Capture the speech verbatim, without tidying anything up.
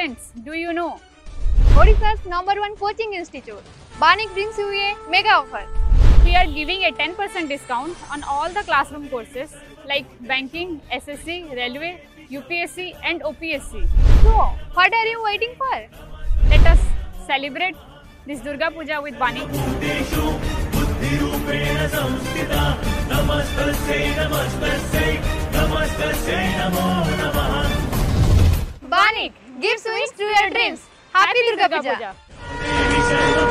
Students, do you know? Odisha's number one coaching institute, Banik brings you a mega offer. We are giving a ten percent discount on all the classroom courses like banking, S S C, railway, U P S C and O P S C. So, what are you waiting for? Let us celebrate this Durga Puja with Banik. Banik gives wings to your dreams. Happy Durga Puja!